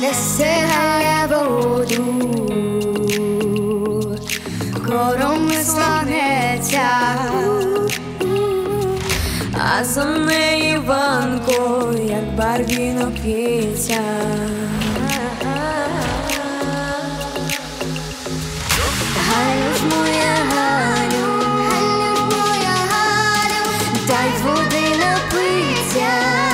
несе Галя воду, хором сланеться, а за нею Іванко, як барвінок в'ється. Галю ж моя Галю, дай води напиться,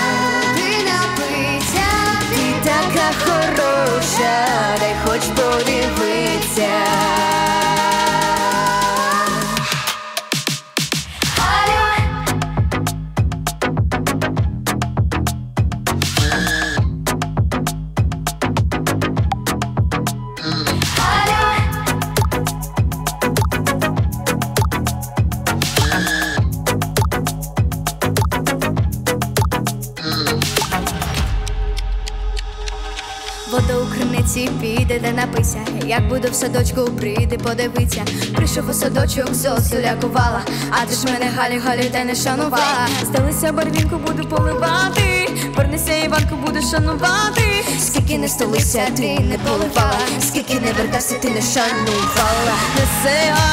ти така хороша, дай хоч подивиться. Вода у криниці піде, де напися, як буду в садочку, прийди, подивиться. Прийшов у садочок, зосу лякувала, а ти ж мене Галю, та не шанувала. Здалися барвінку, буду поливати, вернися, Іванку, буду шанувати. Скільки не столися, ти не поливала, скільки не вертався, ти не шанувала. Несе